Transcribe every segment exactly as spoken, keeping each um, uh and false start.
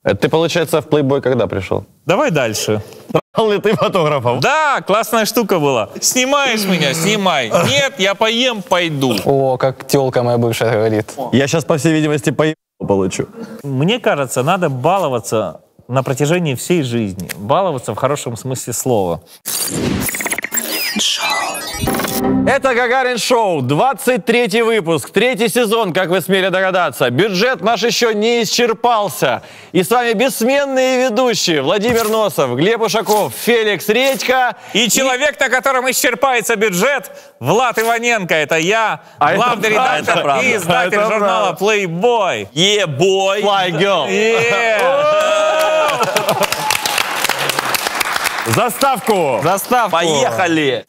Ты, получается, в Playboy когда пришел? Давай дальше. Брал ли ты фотографов? Да, классная штука была. Снимаешь меня, снимай. Нет, я поем, пойду. О, как тёлка моя бывшая говорит. Я сейчас, по всей видимости, поем получу. Мне кажется, надо баловаться на протяжении всей жизни. Баловаться в хорошем смысле слова. Это Гагарин Шоу, двадцать третий выпуск, третий сезон, как вы смели догадаться. Бюджет наш еще не исчерпался. И с вами бессменные ведущие Владимир Носов, Глеб Ушаков, Феликс Редько. И, и человек, на котором исчерпается бюджет, Влад Иваненко. Это я, а главный это редактор правда, и издатель это журнала правда. Playboy. Yeah, boy. Fly girl. Yeah. Заставку. Заставку. Поехали.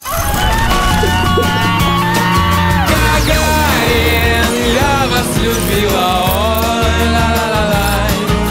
Гагарин, я вас любила, ой, ла-ла-ла-лай.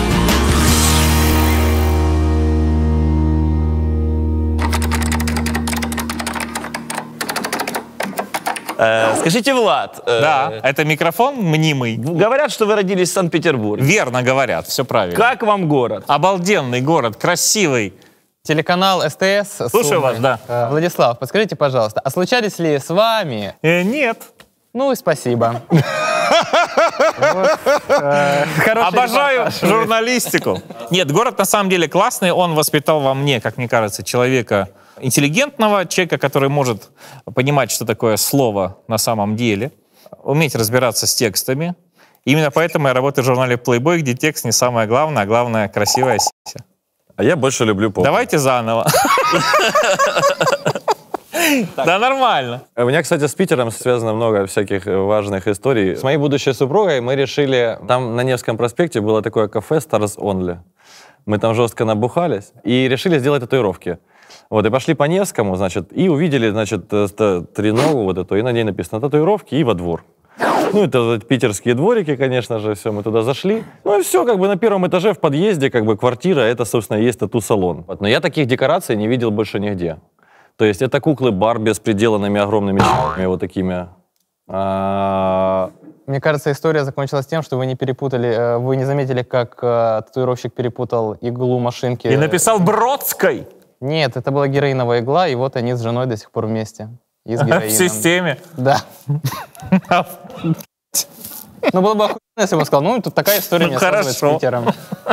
Э, скажите, Влад. э, Да, это микрофон мнимый. Говорят, что вы родились в Санкт-Петербурге. Верно говорят, все правильно. Как вам город? Обалденный город, красивый. Телеканал СТС. Слушаю Сумы. вас, да. Э, Владислав, подскажите, пожалуйста, а случались ли с вами... Э, нет. Ну и спасибо. Вот, э, хороший Обожаю репортаж. журналистику. Нет, город на самом деле классный. Он воспитал во мне, как мне кажется, человека интеллигентного, человека, который может понимать, что такое слово на самом деле, уметь разбираться с текстами. Именно поэтому я работаю в журнале Playboy, где текст не самое главное, а главное красивая сися. А я больше люблю поп. Давайте заново. Да нормально. У меня, кстати, с Питером связано много всяких важных историй. С моей будущей супругой мы решили... Там на Невском проспекте было такое кафе Stars Only. Мы там жестко набухались и решили сделать татуировки. Вот, и пошли по Невскому, значит, и увидели, значит, треногу вот эту, и на ней написано «татуировки» и «во двор». Ну, это вот питерские дворики, конечно же, все, мы туда зашли. Ну, и все, как бы на первом этаже в подъезде, как бы квартира, это, собственно, и есть тату-салон. Вот, но я таких декораций не видел больше нигде. То есть это куклы-барби с приделанными огромными ч***ми вот такими. А... Мне кажется, история закончилась тем, что вы не перепутали, э, вы не заметили, как э, татуировщик перепутал иглу машинки. И написал Бродской. Нет, это была героиновая игла, и вот они с женой до сих пор вместе. И с В героином. системе. Да. Ну, было бы охуенно, если бы он сказал, ну, тут такая история Ну, не связывает с хорошо. Питером.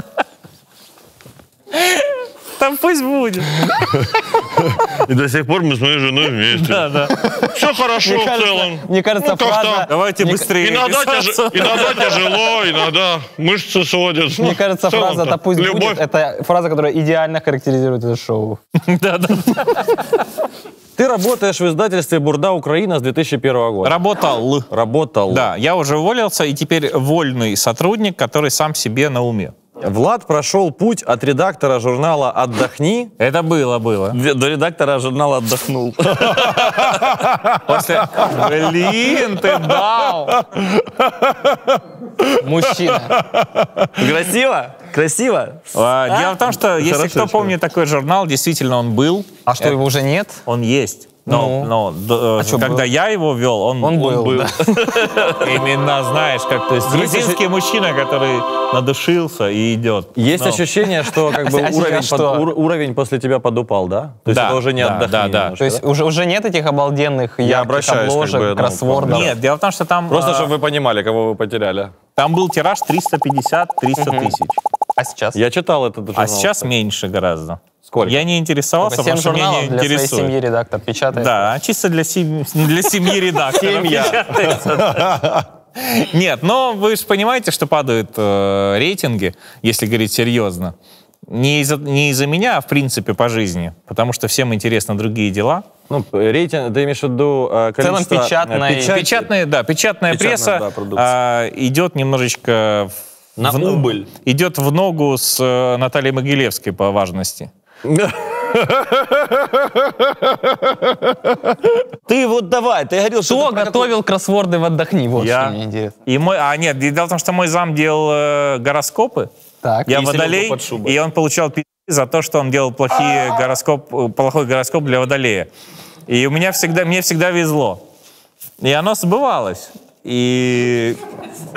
Там пусть будет. И до сих пор мы с моей женой вместе. Да, да. Все хорошо в целом. Мне кажется, Ну, как фраза... Давайте мне- быстрее. Иногда, писаться. тяж- иногда тяжело, иногда мышцы сводятся. Мне Ну, кажется, в целом-то фраза «да пусть любовь. будет» — это фраза, которая идеально характеризует это шоу. Да, да. Ты работаешь в издательстве «Бурда Украина» с две тысячи первого года. Работал. Работал. Да, я уже уволился, и теперь вольный сотрудник, который сам себе на уме. Влад прошел путь от редактора журнала «Отдохни» Это было, было. до редактора журнала «Отдохнул». После... Блин, ты дал. Мужчина. Красиво? Красиво? А, Дело в том, что если Хорошо, кто что- помнит такой журнал, действительно он был. А что, его уже нет? Он есть. Но, Ну. но д- э, чё, когда был? я его вел, он, Он был, да. Именно, знаешь, как то есть грузинский мужчина, который надушился и идет. Есть Ну. ощущение, что как бы А сейчас уровень, что? под- ур- уровень после тебя подупал, да? То есть Да, это уже не да, «Отдохни». да, да. немножко, То есть уже, уже нет этих обалденных Я ярких обращаюсь, как обложек, бы, ну, кроссвордов? Нет, дело в том, что там, Просто, а, чтобы вы понимали, кого вы потеряли. там был тираж триста пятьдесят - триста тысяч. А сейчас? Я читал этот журнал. А сейчас меньше гораздо. Сколько? Я не интересовался, Семь потому что меня журналов не для своей интересует. семьи редактор печатает. Да, чисто для, семь- для семьи редактора. Семья. печатается. Нет, но вы же понимаете, что падают э, рейтинги, если говорить серьезно. Не из-за не из-за меня, а в принципе по жизни. Потому что всем интересны другие дела. Ну, рейтинг, ты имеешь в виду э, В целом количество... э, печатной- печать- Печатная, да, печатная, Печатная, пресса да, продукция. а, идет немножечко в, На в- убыль. идет в ногу с э, Натальей Могилевской по важности. Ты вот давай, ты говорил, что... Кто ты про готовил кроссворды в «Отдохни»? Вот Я. что мне интересно. И мой, а нет, дело в том, что мой зам делал э, гороскопы. Так. Я И водолей, селенку под шубой. и он получал пи*** за то, что он делал плохие гороскоп, плохой гороскоп для водолея. И у меня всегда, мне всегда везло. И оно сбывалось. И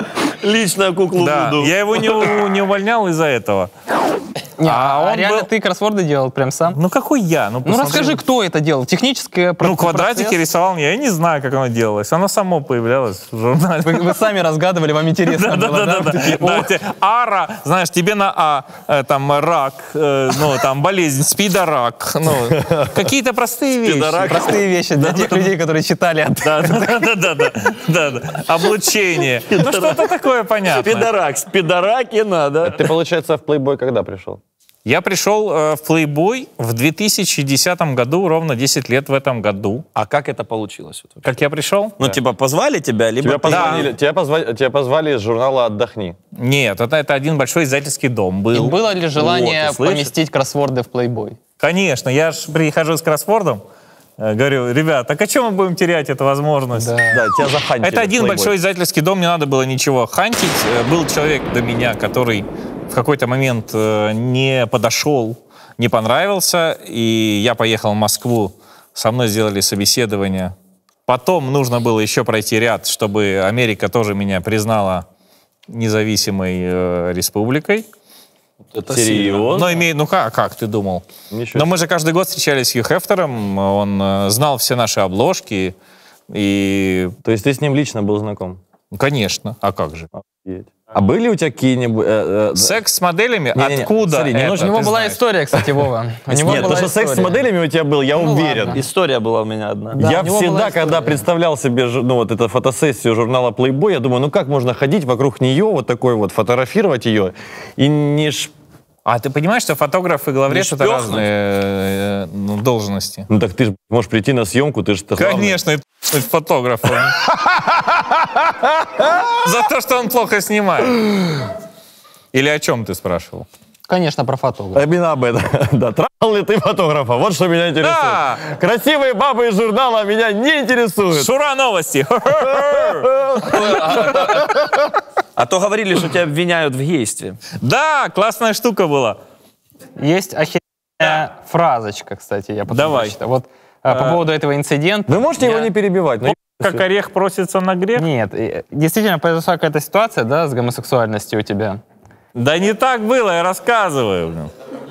Лично куклу Да, Вуду. я его не, у- не увольнял из-за этого. Не, А а он реально был- ты кроссворды делал прям сам? Ну какой я? Ну, Ну посмотри. расскажи, кто это делал? Техническое Ну, квадратики процесс? рисовал я, я не знаю, как оно делалось. Оно само появлялось в журнале. Вы, вы сами разгадывали, вам интересно было, да? Да, Вы такие, да, «О, те- Ара, знаешь, тебе на А, э, там, рак, э, ну, там, болезнь, спидорак, ну, какие-то простые вещи. Простые вещи для тех людей, которые читали. от- Да, да, да, да, да, да, да. Облучение. Ну, что-то такое понятное. Пидорак, с пидоракина, да? Ты, получается, в Playboy когда пришел? Я пришел э, в Playboy в две тысячи десятом году, ровно десять лет в этом году. А как это получилось? Вот? Как я пришел? Ну, типа, позвали тебя, либо Тебя ты- позвонили, тебя, позва- тебя позвали из журнала «Отдохни». Нет, это, это один большой издательский дом И был. было ли желание Вот, ты слышишь? поместить кроссворды в Playboy? Конечно, я же прихожу с кроссвордом, э, говорю, ребят, так а чем мы будем терять эту возможность? Да. Да, тебя захантили. Это один в Playboy. большой издательский дом, не надо было ничего хантить. Э, Был человек до меня, который в какой-то момент э, не подошел, не понравился, и я поехал в Москву, со мной сделали собеседование. Потом нужно было еще пройти ряд, чтобы Америка тоже меня признала независимой э, республикой. Это Серьезно? Но имеет, ну как, как ты думал? Ничего Но мы же каждый год встречались с Хью Хефтером, он э, знал все наши обложки, и, То есть ты с ним лично был знаком? ну, конечно, а как же? Офигеть. А были у тебя какие-нибудь... э, э, Секс с моделями? Не-не-не, Откуда смотри, не это, нужно- У него ты была знаешь? история, кстати, Вова. У него Нет, то, была что секс с история. моделями у тебя был, я Ну уверен. ладно. История была у меня одна. Да, я у него была всегда, история. когда представлял себе жу- ну, вот эту фотосессию журнала Playboy, я думаю, ну как можно ходить вокруг нее, вот такой вот, фотографировать ее, и не... ш- А ты понимаешь, что фотограф и главрез Не это шпёхнуть. разные э, ну, должности? Ну так ты же можешь прийти на съемку, ты же... Конечно, и т***нуть фотографа. За то, что он плохо снимает. Или о чем ты спрашивал? Конечно, про фотографа. Именно об этом. Да, трахал ли ты фотографа? Вот что меня интересует. Да! Красивые бабы из журнала меня не интересуют. Шура новости! А то говорили, что тебя обвиняют в гействе. Да, классная штука была. Есть охеренная фразочка, кстати, я потом Давай. прочитаю. Вот а, по поводу этого инцидента. Вы можете его Я- не перебивать? Ну, Как орех просится на грех? Нет, и- действительно произошла какая-то ситуация, да, с гомосексуальностью у тебя. Да не так было, я рассказываю. блин.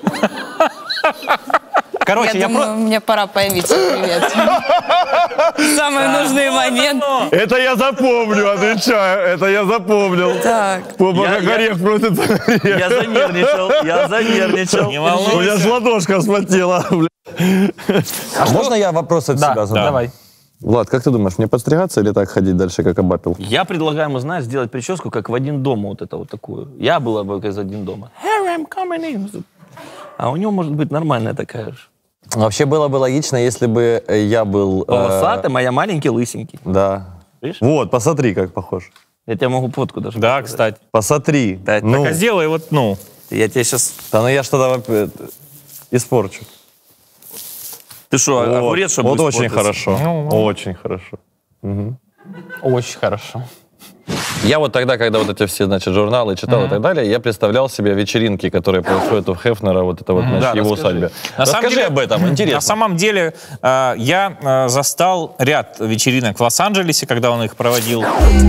Короче, Я я, думаю, про- мне пора появиться. Привет. Самый нужный момент. Это я запомню, отвечаю. Это я запомнил. Так. Попа, Я- как я- орех просит на орех. Я занервничал, я занервничал. Не У меня волнуйся. ж ладошка вспотела. бля. А можно я вопрос от да, себя задам? давай. Влад, как ты думаешь, мне подстригаться или так ходить дальше, как Абапил? Я предлагаю ему, знаешь, сделать прическу, как в «Один дома», вот это вот такую. Я была бы из «Один дома». Here I'm coming in. А у него может быть нормальная такая же. Вообще было бы логично, если бы э, я был... э, Полосатый, а я маленький, лысенький. Да. Видишь? Вот, посмотри, как похож. Я тебе могу фотку даже Да, показать. кстати. Посмотри. Да, это ну, Так а сделай вот, ну. Я тебе сейчас... да ну я что-то э, испорчу. Ты что, Вот, огурец, чтобы вот очень испортился? хорошо. Ну, ну. Очень хорошо. Очень хорошо. Я вот тогда, когда вот эти все, значит, журналы читал и так далее, я представлял себе вечеринки, которые происходят у Хефнера, вот это вот, значит, Да, его расскажи. усадьбе. На самом Расскажи деле- об этом, интересно. На самом деле, э, я э, застал ряд вечеринок в Лос-Анджелесе, когда он их проводил.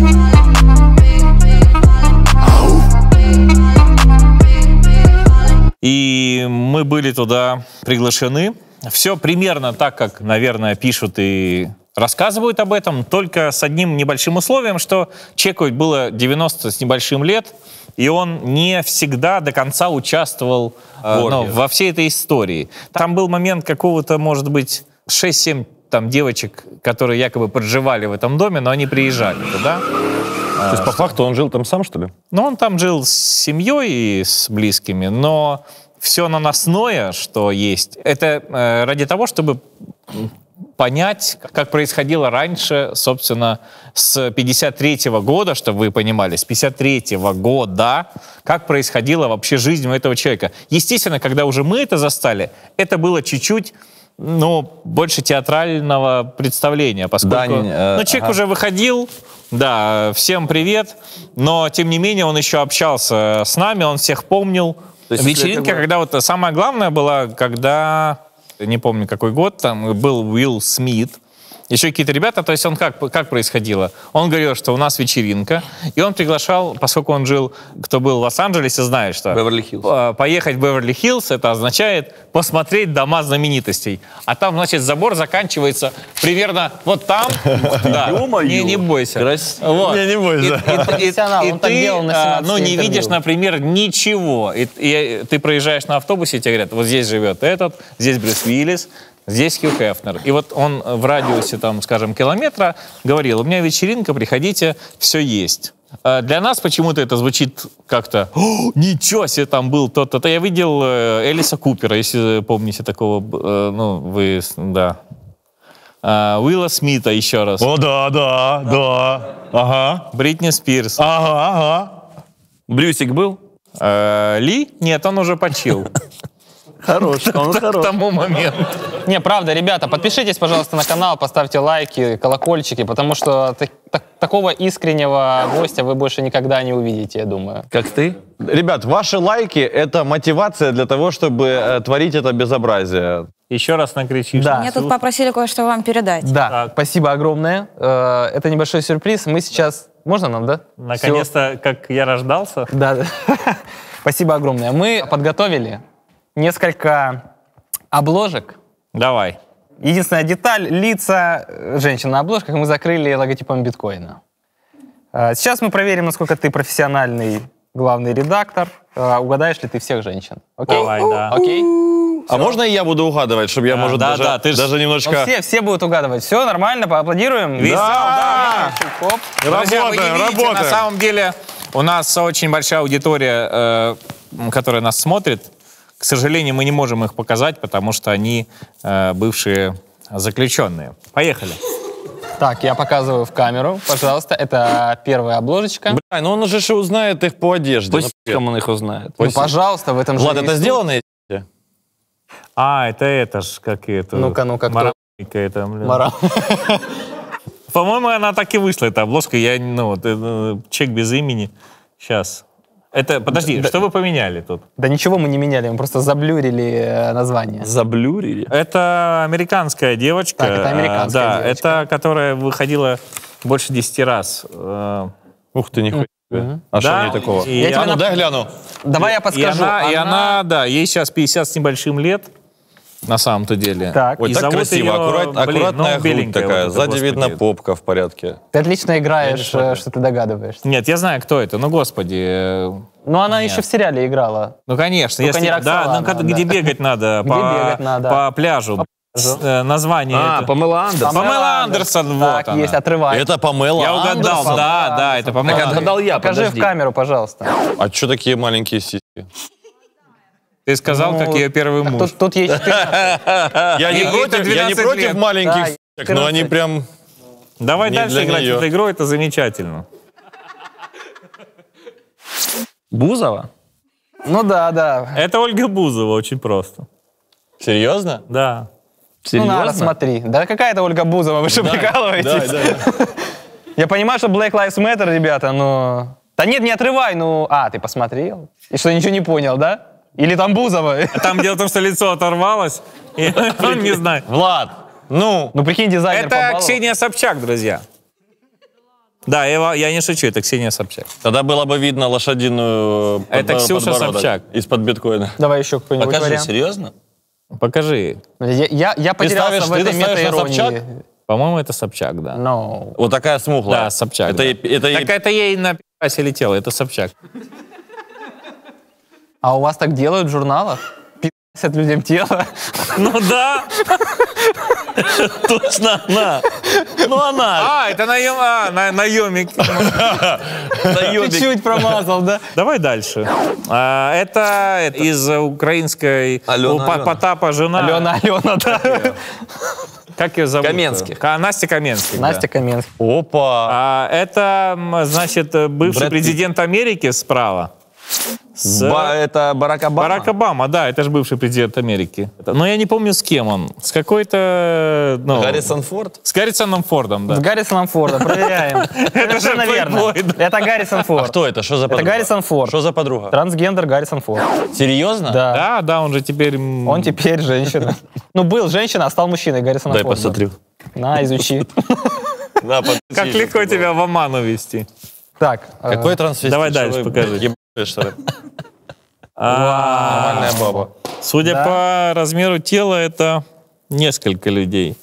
И мы были туда приглашены. Все примерно так, как, наверное, пишут и рассказывают об этом, только с одним небольшим условием, что человеку было девяносто с небольшим лет, и он не всегда до конца участвовал э, ну, во всей этой истории. Там был момент какого-то, может быть, шесть-семь там девочек, которые якобы подживали в этом доме, но они приезжали туда. То есть, по факту, он жил там сам, что ли? Ну, он там жил с семьей и с близкими, но все наносное, что есть, это э, ради того, чтобы понять, как происходило раньше, собственно, с пятьдесят третьего года, чтобы вы понимали, с пятьдесят третьего года, как происходила вообще жизнь у этого человека. Естественно, когда уже мы это застали, это было чуть-чуть, ну, больше театрального представления, поскольку Дань, э, ну, человек ага. уже выходил, да, всем привет, но, тем не менее, он еще общался с нами, он всех помнил. То есть, если Вечеринка, это было- когда вот самое главное была, когда, не помню какой год, там был Уилл Смит, еще какие-то ребята. То есть он как, как происходило? Он говорил, что у нас вечеринка, и он приглашал, поскольку он жил, кто был в Лос-Анджелесе, знает, что Беверли-Хиллз. поехать в Беверли-Хиллз, это означает посмотреть дома знаменитостей. А там, значит, забор заканчивается примерно вот там. Да. Не, не бойся. Вот. Не, не бойся. И- и- и- Профессионал, и он так ты, делал на а, семнадцати ну, не интервью. видишь, например, ничего. И, и ты проезжаешь на автобусе, и тебе говорят, вот здесь живет этот, здесь Брюс Уиллис, здесь Хью Хефнер. И вот он в радиусе, там, скажем, километра говорил, у меня вечеринка, приходите, все есть. А для нас почему-то это звучит как-то, «О, ничего себе, там был тот-то». То я видел э, Элиса Купера, если помните такого, э, ну, вы, да. А, Уилла Смита еще раз. О, да, да, да. Ага. Бритни Спирс. Ага, ага. Брюсик был? Э, Ли? Нет, он уже почил. Хорош, он К хорош. тому моменту. Не, правда, ребята, подпишитесь, пожалуйста, на канал, поставьте лайки, колокольчики, потому что так- так- такого искреннего гостя вы больше никогда не увидите, я думаю. Как ты? Ребят, ваши лайки — это мотивация для того, чтобы э, творить это безобразие. Еще раз накричишь. Да. Меня тут попросили кое-что вам передать. Да, Так. спасибо огромное. Э, Это небольшой сюрприз. Мы сейчас... Можно нам, да? Наконец-то, как я рождался. Всё. Да, да. Спасибо огромное. Мы подготовили несколько обложек. Давай. Единственная деталь — лица э, женщин на обложках мы закрыли логотипом биткоина. Э, Сейчас мы проверим, насколько ты профессиональный главный редактор. Э, Угадаешь ли ты всех женщин? Окей? Давай, да. Окей? А можно и я буду угадывать, чтобы я, Да, может, да, даже, да, ты ж- даже Ну, немножко... все, все будут угадывать. Все нормально, поаплодируем. Весело, Да! Хоп. Друзья, вы не Работаем, видите, работаем. на самом деле у нас очень большая аудитория, э, которая нас смотрит. К сожалению, мы не можем их показать, потому что они э, бывшие заключенные. Поехали. Так, я показываю в камеру, пожалуйста. Это первая обложечка. Бля, ну он же ж узнает их по одежде. По Ну, сиськам он их узнает. Ну, пожалуйста, в этом же Влад, это рисунке. сделано? А, это это ж, как это... Ну-ка, ну-ка, кто? Марамика это, блин. Мара. По-моему, она так и вышла, эта обложка. Я, ну, вот, э, чек без имени. Сейчас. Это, подожди, что вы поменяли тут? Да ничего мы не меняли, мы просто заблюрили э, название. Заблюрили. Это американская девочка. Так, это американская Да, девочка. это которая выходила больше десяти раз. Э, Ух ты, нихуя себе. А что да, в ней такого? и Я А тебе ну нап- дай гляну. Давай я И подскажу. она, и она, да, ей сейчас пятьдесят с небольшим лет, на самом-то деле. Так. Ой, И так зовут красиво, ее, аккурат- блин, аккуратная ну, грудь беленькая такая, вот эта, сзади господи. видно попка в порядке. Ты отлично играешь, Я не э, что ты догадываешься. Нет, я знаю, кто это. Ну, господи. э, Ну, она еще в сериале играла. Ну, конечно. Только если- не да, Роксолана, ну, когда- да. где бегать надо? Где по, бегать надо? По пляжу. С- э, название А, это. Памела Андерсон. Памела Андерсон, вот Так, она. есть, отрывай. Это Памела Я угадал, Андерсон? да, да, это Памела Так Андерсон. отгадал я, Покажи подожди. в камеру, пожалуйста. А что такие маленькие сиськи? Ты сказал, Ну, как ее первый муж. Тут, тут есть четырнадцать. Я не Ей против, я не двенадцать против лет. маленьких Да, сисек, но они четырнадцать. прям... Давай не дальше для играть нее. в эту игру, это замечательно. Бузова? Ну да, да. Это Ольга Бузова, очень просто. Серьезно? Да. Ну, надо, Серьезно? смотри. Да какая-то Ольга Бузова, вы что, прикалываетесь? Я понимаю, что Black Lives Matter, ребята, но... Да нет, не отрывай, ну... А, ты посмотрел? И что, ничего не понял, да? Или там Бузова? А там дело в том, что лицо оторвалось, и он не знает. Влад, ну... Ну, прикинь, дизайнер Это побаловал. Ксения Собчак, друзья. Да, я, ва- я не шучу, это Ксения Собчак. Тогда было бы видно лошадиную под- Это Ксюша подбородок Собчак. Из-под биткоина. Давай еще какой-нибудь Покажи, вариант. серьезно? Покажи. Я, я, я потерялся ставишь- в ты этой ставишь на мета-иронии. Собчак? По-моему, это Собчак, да. No. Вот такая смуглая. Да, Собчак. Это, да. ей- это ей- Так это ей на пи***се летело, это Собчак. А у вас так делают в журналах? Пи***сят людям тело? Ну да. Точно она. Ну она. А, это наем, а, на, наемник. Чуть-чуть промазал, да? Давай дальше. А, это из украинской Алена, у По- Алена. Потапа жена. Алена, Алена, да. Как ее зовут? Каменских. Ка- Настя Каменских. да. Настя Каменская. Опа! А, это, м, значит, бывший Брэд Питт. президент Америки справа. С- Ба- это Барак Обама? Барак Обама, да, это же бывший президент Америки. Это- Но я не помню, с кем он. С какой-то... Ну, Гаррисон Форд? С Гаррисоном Фордом, да. С Гаррисоном Фордом, проверяем. Это же Совершенно верно. Playboy, да. Это Гаррисон Форд. Кто это? Что за подруга? Гаррисон Форд. Что за подруга? Трансгендер Гаррисон Форд. Серьезно? Да. Да, да, он же теперь... м, Он теперь женщина. Ну, был женщина, а стал мужчиной Гаррисона Дай Форда. посмотрю. На, изучи. Да, подпишись, Как легко чтобы тебя в оману вести. Так. э, Какой трансвестит? Давай Что дальше вы, покажи. блядь, ебаные, что ли? А, Нормальная баба. Судя Да. по размеру тела, это несколько людей.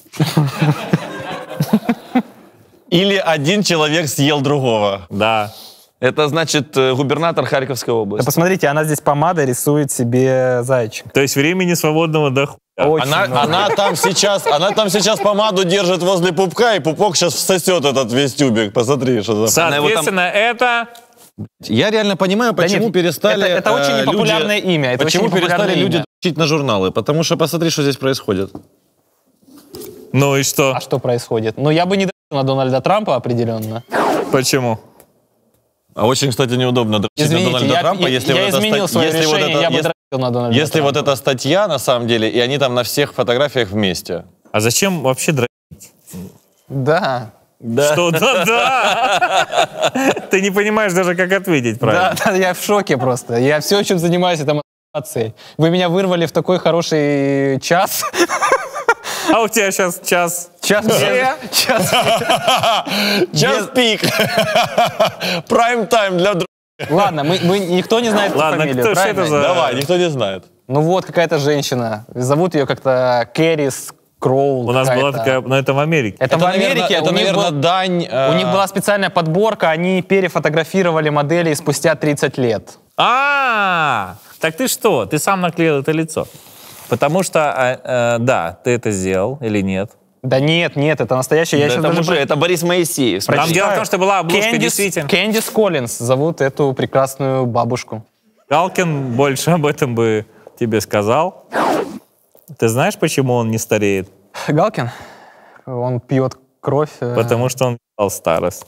Или один человек съел другого. Да. Это значит э, губернатор Харьковской Да области. посмотрите, она здесь помадой рисует себе зайчик. То есть времени свободного до хуя. Очень Она, много. она там сейчас, она там сейчас помаду держит возле пупка, и пупок сейчас всосет этот весь тюбик. Посмотри, что за... Она его там- Соответственно, это... Я реально понимаю, Да почему нет, перестали это- это очень э, непопулярное люди- имя, это почему очень непопулярное перестали люди имя. учить на журналы? Потому что посмотри, что здесь происходит. Ну и что? А что происходит? Ну, я бы не дрочил на Дональда Трампа определенно. Почему? А очень, кстати, неудобно дрочить на Извините, Дональда я, Трампа, я- если я вот эта изменил ста- свое если вот решение, это- я бы если- дрочил на Дональда Если Трампа. вот эта статья, на самом деле, и они там на всех фотографиях вместе. А зачем вообще дрочить? Да. Что? Да-да! Ты не понимаешь даже, как ответить правильно. Да, да, я в шоке просто. Я все, чем занимаюсь, это мотивацией. Вы меня вырвали в такой хороший час. А у тебя сейчас час... Час Где? Час. Час пик. Прайм тайм для друг. Ладно, мы, мы- никто не знает эту Ладно, фамилию, кто- что правильно? это за- Давай, никто не знает. Ну вот, какая-то женщина. Зовут ее как-то Кэрис Кроул. У нас была какая-то. такая... Но это в Америке. Это, в наверное, Америке. это, у, них наверное, был- дань... э, у них была специальная подборка, они перефотографировали моделей спустя тридцать лет. А, так ты что? Ты сам наклеил это лицо. Потому что, э, э, да, ты это сделал или нет? Да нет, нет, это настоящее. Я Да сейчас это, даже мужик, это Борис Моисеев. Там смотри. дело в том, что была обложка Кэндис- действительно. Кэндис Коллинз зовут эту прекрасную бабушку. Галкин больше об этом бы тебе сказал. Ты знаешь, почему он не стареет? Галкин? Он пьет кровь. э, Потому что он стал старость.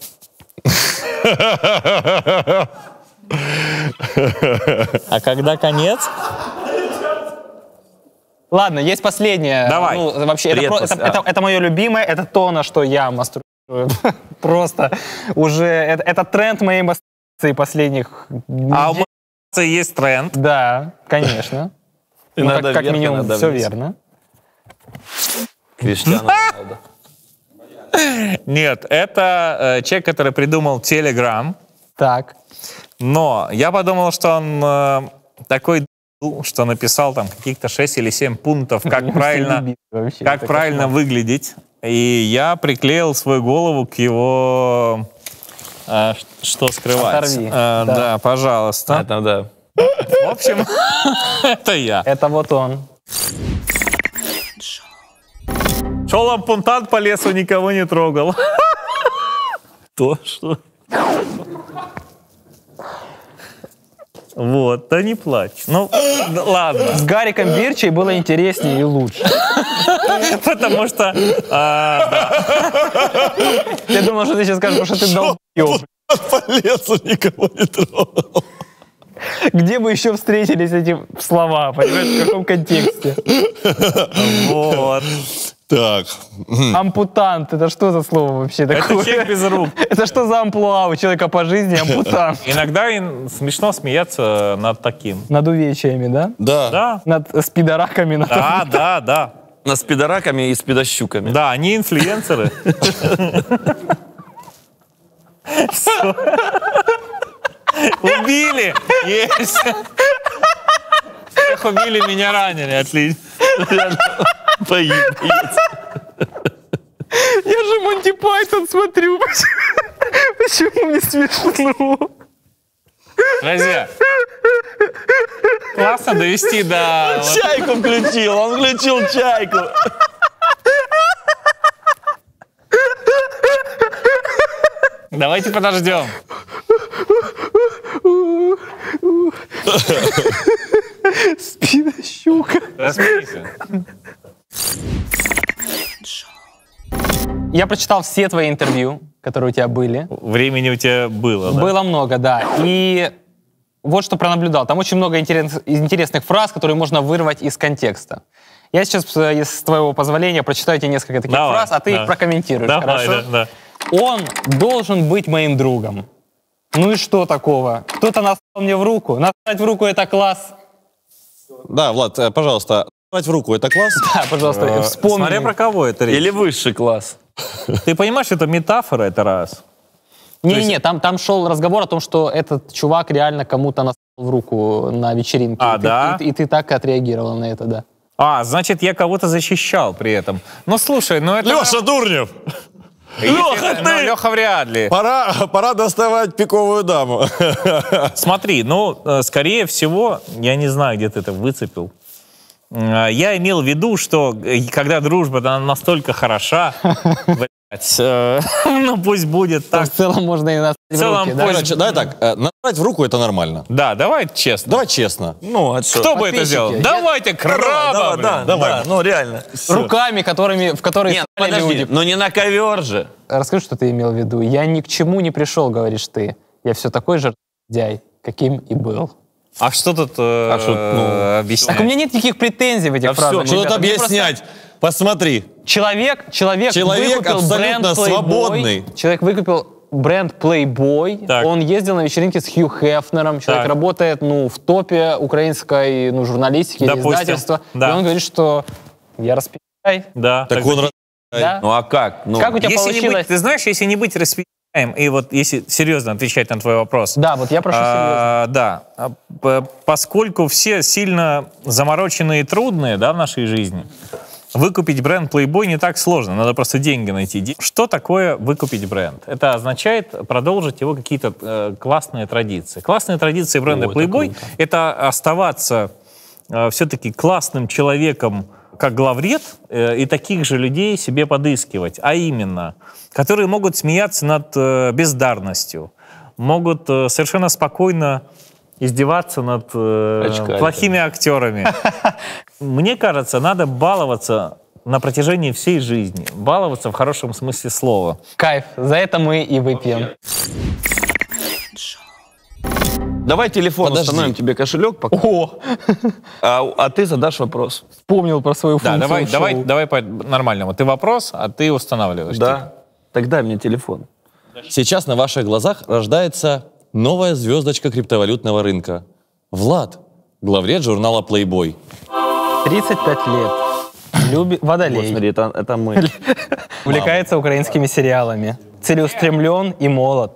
А когда конец? Ладно, есть последнее. Давай. Ну, вообще, это, про- Предпослед- это, это- это мое любимое, это то, на что я мастурбирую. Просто уже это, это тренд моей мастурбации последних А у недель. мастурбации есть тренд. Да, конечно. Ну, Иногда как, как вверх, минимум, иногда все вниз. верно. Криштиану Роналду. Нет, это э, человек, который придумал Telegram. Так. Но я подумал, что он э, такой д***, что написал там каких-то шесть или семь пунктов, как правильно, Вообще, как это правильно кошмар. выглядеть. И я приклеил свою голову к его... э, ш- что скрывать? Оторви. Э, Да. да, пожалуйста. Это да. В общем, это я. Это вот он. Шел ампутант по лесу, никого не трогал. То, что... Вот, да не плачь. Ну, да ладно. С Гариком Бирчей было интереснее и лучше. Потому что... а, да. Я думал, что ты сейчас скажешь, потому что ты долбёб. По лесу никого не трогал. Где бы еще встретились эти слова, понимаешь, в каком контексте? Вот. Так. Ампутант, это что за слово вообще Это такое? человек без рук. Это что за амплуа у человека по жизни ампутант? Иногда и смешно смеяться над таким. Над увечьями, да? Да. Да, Над спидораками. над- да, да, да. На спидораками и спидощуками. Да, они инфлюенсеры. Всё. Убили! Есть! Всех убили, меня ранили. Отлично. Поебец. Я же Монти Пайтон смотрю. Почему мне смешно? Друзья, классно довести до... вот- Чайку включил, он включил чайку. Давайте подождем. Спидощука. Рассмейся. Я прочитал все твои интервью, которые у тебя были. Времени у тебя было, да? Было много, да. И вот что пронаблюдал. Там очень много интерес- интересных фраз, которые можно вырвать из контекста. Я сейчас, э, с твоего позволения, прочитаю тебе несколько таких Давай, фраз, а ты да. их прокомментируешь, Давай, хорошо? да, да. Он должен быть моим другом. Ну и что такого? Кто-то насрал мне в руку. Насрать в руку — это класс. Да, Влад, э, пожалуйста, в руку, это класс? Да, пожалуйста, Э, вспомни. Смотря про кого это речь. Или высший класс. Ты понимаешь, это метафора, это раз. Не-не-не, там, там шел разговор о том, что этот чувак реально кому-то насал в руку на вечеринке. А, и ты, да? и, и ты так отреагировал на это, да. А, значит, я кого-то защищал при этом. Ну, слушай, ну это... Леша Дурнев, Леха, ты! Леха вряд ли. пора, пора доставать пиковую даму. Смотри, ну, э, скорее всего, я не знаю, где ты это выцепил. Э, Я имел в виду, что э, когда дружба она настолько хороша, блядь, э, ну пусть будет Так, так. в целом можно и насать В целом в руки, да? пусть- Короче, давай так, э, насрать в руку это нормально. Да, давай честно. Давай честно. Ну, а что? Кто бы это подписчики, сделал? я- Давайте, краба, Да, блин. да, давай. да, ну реально. Руками, которыми, в которые Нет, ссали подожди, люди. ну не на ковер же. Расскажи, что ты имел в виду. Я ни к чему не пришел, говоришь ты. Я все такой же дяй, каким и был. А что тут э, А что, ну, объяснять? Так у меня нет никаких претензий в этих Да всё, фразах. Что тут ребята. Мне объяснять? Посмотри. просто Человек, человек, Человек выкупил абсолютно бренд Playboy. свободный. Человек выкупил бренд Playboy. Так. Он ездил на вечеринке с Хью Хефнером. Человек Так. работает, ну, в топе украинской, ну, журналистики, или Допустим. издательства. Да. И он говорит, что я распи***й. Да. Так он... Да? Ну а как? Ну, Как у тебя Если не получилось? быть, ты знаешь, если не быть распи***ем, и вот если серьезно отвечать на твой вопрос. Да, вот я прошу серьезно. А, да, А, п- поскольку все сильно замороченные и трудные, да, в нашей жизни, выкупить бренд Playboy не так сложно, надо просто деньги найти. Де- Что такое выкупить бренд? Это означает продолжить его какие-то э, классные традиции. Классные традиции бренда Playboy — это оставаться э, все-таки классным человеком, как главред, э, и таких же людей себе подыскивать, а именно, которые могут смеяться над э, бездарностью, могут э, совершенно спокойно издеваться над э, Очкариками. плохими актерами. Мне кажется, надо баловаться на протяжении всей жизни. Баловаться в хорошем смысле слова. Кайф. За это мы и выпьем. давай телефон Подожди. установим тебе кошелек, пока, О, а, а ты задашь вопрос. вспомнил про свою Да, функцию давай, в давай, шоу. давай по-нормальному. Ты вопрос, а ты устанавливаешь. Да. Так дай мне телефон. Сейчас на ваших глазах рождается новая звездочка криптовалютного рынка. Влад, главред журнала Playboy. тридцать пять лет. Люби... Водолей. Смотри, это, это мы. Увлекается украинскими сериалами. Целеустремлен и молод.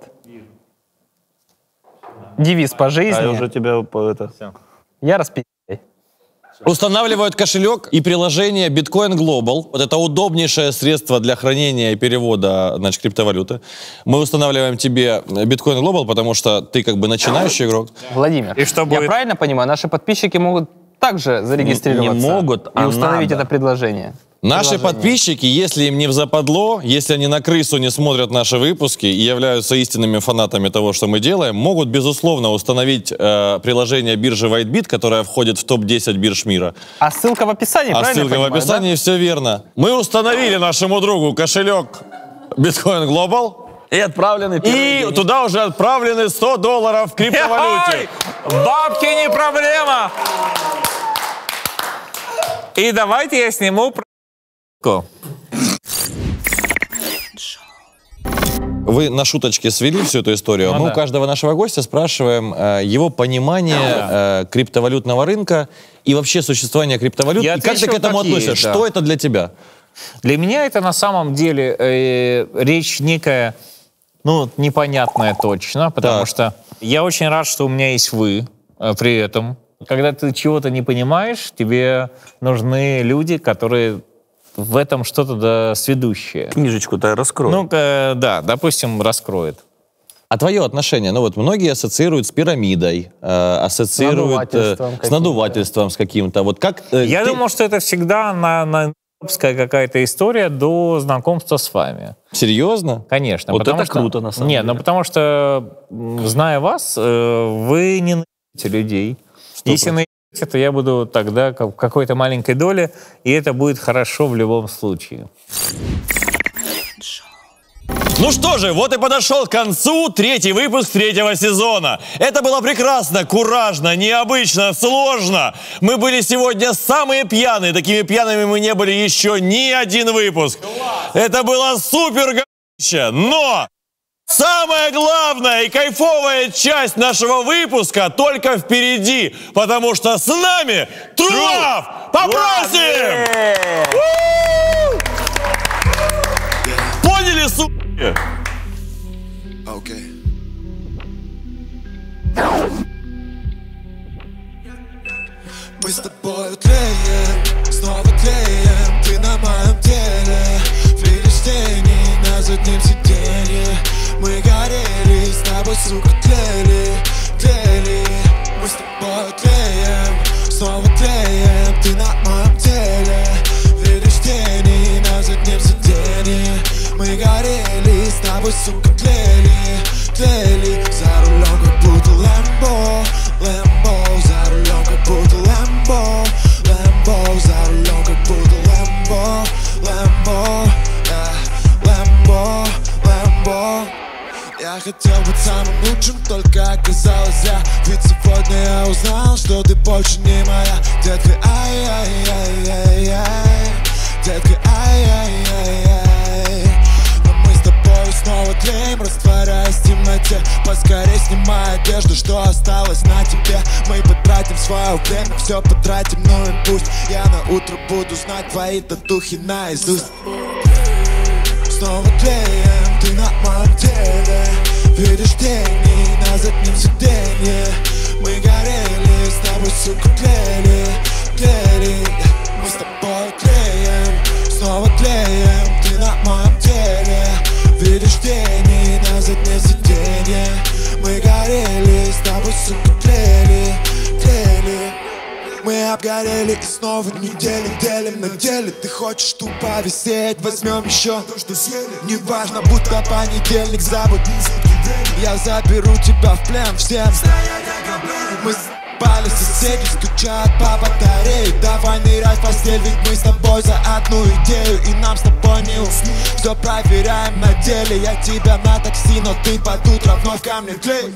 Девиз по жизни. А я уже тебя по это... Я распи***й. Устанавливают кошелек и приложение Bitcoin Global. Вот это удобнейшее средство для хранения и перевода, значит, криптовалюты. Мы устанавливаем тебе Bitcoin Global, потому что ты как бы начинающий игрок. Владимир, И что я будет? правильно понимаю, наши подписчики могут также зарегистрироваться Не- не могут, и а установить надо. это предложение? Наши Приложение. подписчики, если им не взападло, если они на крысу не смотрят наши выпуски и являются истинными фанатами того, что мы делаем, могут, безусловно, установить э, приложение биржи WhiteBit, которое входит в топ десять бирж мира. А ссылка в описании, А правильно я ссылка в понимаю, описании, все верно. Мы установили нашему другу кошелек Bitcoin Global, И отправлены первый и день. туда уже отправлены сто долларов в криптовалюте. Ой, бабки не проблема! И давайте я сниму про***ку. Вы на шуточке свели всю эту историю. Ну Мы да. у каждого нашего гостя спрашиваем э, его понимание э, криптовалютного рынка и вообще существования криптовалют. Я И как ты отвечу, к этому как есть, относишься? да. Что это для тебя? Для меня это на самом деле э, речь некая, ну, непонятная точно, потому Так. что я очень рад, что у меня есть вы э, при этом. Когда ты чего-то не понимаешь, тебе нужны люди, которые в этом что-то да, сведущие. Книжечку-то раскрой. Ну, э, да, допустим, раскроет. А твое отношение? Ну вот многие ассоциируют с пирамидой, э, ассоциируют э, надувательством с каким-то. надувательством с каким-то. Вот как? э, Я ты- думал, что это всегда на, на какая-то история до знакомства с вами. Серьезно? Конечно. Вот потому это что- круто, на самом Нет, деле. ну потому что, м, зная вас, э, вы не наебете людей. Если наебете, то я буду тогда как- в какой-то маленькой доле, и это будет хорошо в любом случае. Ну что же, вот и подошел к концу третий выпуск третьего сезона. Это было прекрасно, куражно, необычно, сложно. Мы были сегодня самые пьяные. Такими пьяными мы не были еще ни один выпуск. Это было супер говнище, но Самая главная и кайфовая часть нашего выпуска только впереди, потому что с нами Трулав! Попросим! У! Поняли, суки? Okay. Мы с тобой тлеем, снова тлеем. Ты на моем теле, видишь тени на заднем сиденье. Мы горели, с тобой, сука, тлели, тлели. Мы с тобой тлеем, снова тлеем. Ты на моем теле, видишь тени на заднем сиденье. Мы горели, с тобой, сука, тлели, тлели. За рулем как будто Лэмбо, Лэмбо. За рулем как будто Лэмбо, Лэмбо. За рулем как будто Лэмбо, Лэмбо. Лэмбо, Лэмбо. Я хотел быть самым лучшим, только оказалось зря. Ведь сегодня я узнал, что ты больше не моя. Детка, ай-яй-яй-яй-яй. Детка, ай-яй-яй-яй. Но мы с тобой снова тлеем, растворяясь в темноте. Поскорей снимай одежду, что осталось на тебе. Мы потратим свое время, все потратим, ну и пусть. Я на утро буду знать твои татухи наизусть. Снова тлеем, ты на моем теле. Видишь тени на заднем сиденье. Мы горели, с тобой, сука, тлели, тлели. Мы с тобой тлеем, снова тлеем. Ты на моем теле. Видишь тени на заднем сиденье. Мы горели, с тобой, сука, тлели, тлели. Мы обгорели и снова не делим, делим на деле. Ты хочешь тупо висеть, возьмем еще то, что съели. Неважно, будто понедельник, забудь. Я заберу тебя в плен всем. Мы спали, соседи стучат по батарее. Давай нырять в постель, ведь мы с тобой за одну идею. И нам с тобой не уснуть. Все проверяем на деле. Я тебя на такси, но ты под утро вновь ко мне тлей.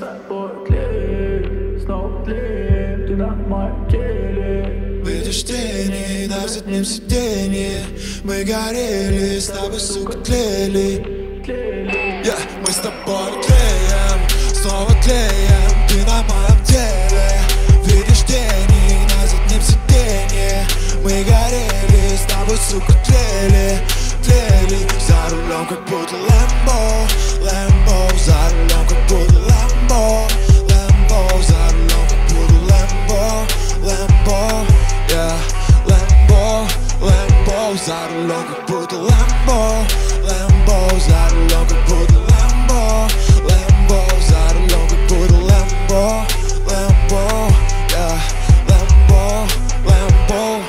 Видишь тени на заднем сиденье. Мы горели, с тобой, сука, тлели. Yeah, мы с тобой тлеем, снова тлеем. Ты на моем теле. Видишь тени на заднем сиденье. Мы горели, с тобой, сука, тлели, тлели. За рулем как будто Лэмбо, Лэмбо. За рулем как будто Лэмбо, Лэмбо. За рулем как будто Лэмбо, Лэмбо. Yeah, Лэмбо, Лэмбо. За рулем как будто Лэмбо, Лэмбо. За рулем как будто Лэмбо, Лэмбо. За рулем как будто Лэмбо, Лэмбо. Yeah, Лэмбо, Лэмбо.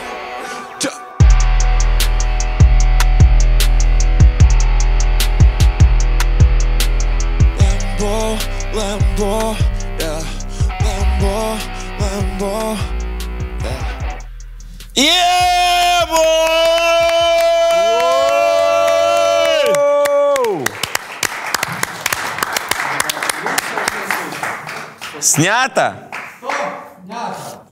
Лэмбо, Лэмбо. Yeah, Лэмбо, Лэмбо. Yeah, boy! Снято?